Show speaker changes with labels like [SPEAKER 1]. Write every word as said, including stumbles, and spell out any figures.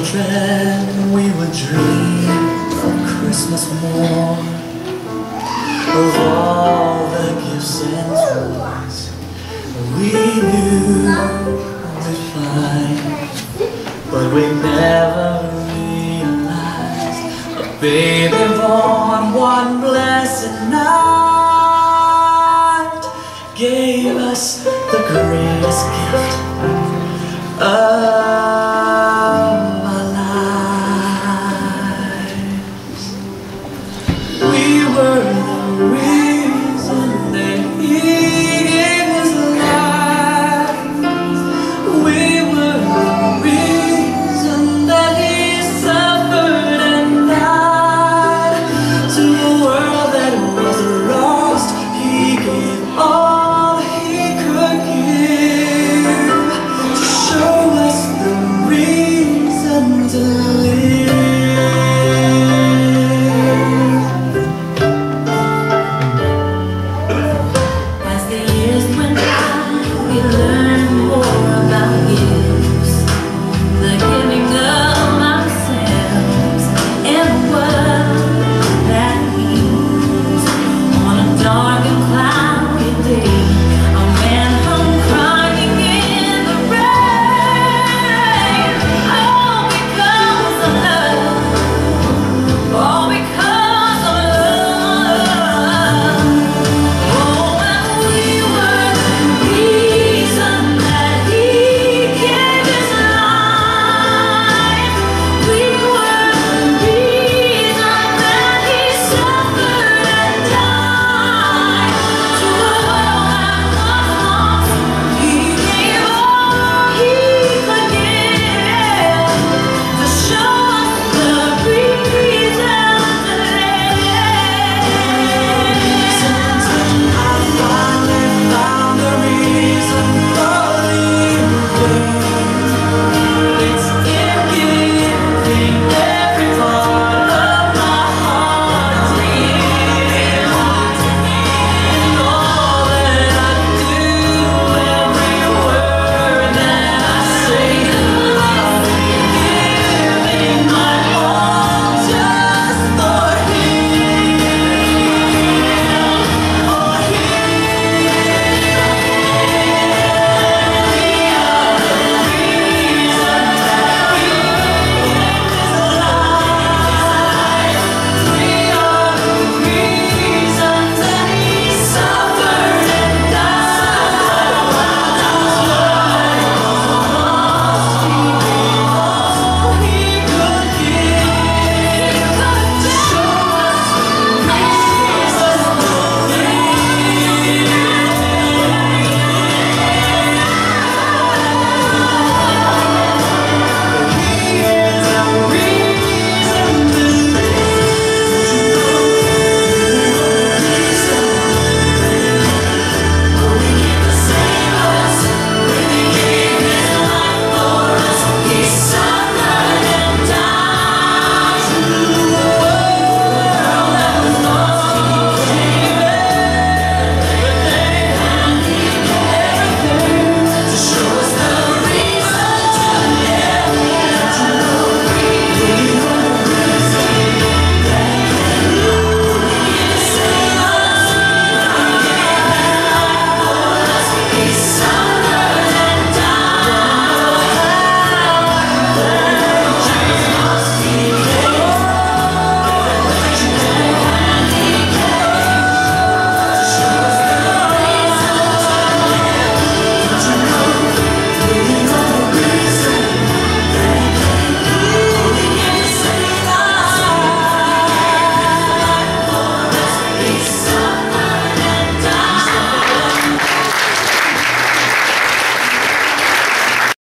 [SPEAKER 1] children, we would dream of Christmas morn, of all the gifts and toys we knew we'd find, but we never realized a baby born one blessed night gave us the greatest gift of our lives. We were the reason that he gave his life. We were the reason that he suffered and died. To a world that was lost, he gave all he could give to show us the reason to live.
[SPEAKER 2] As the years went by, we learned more about you.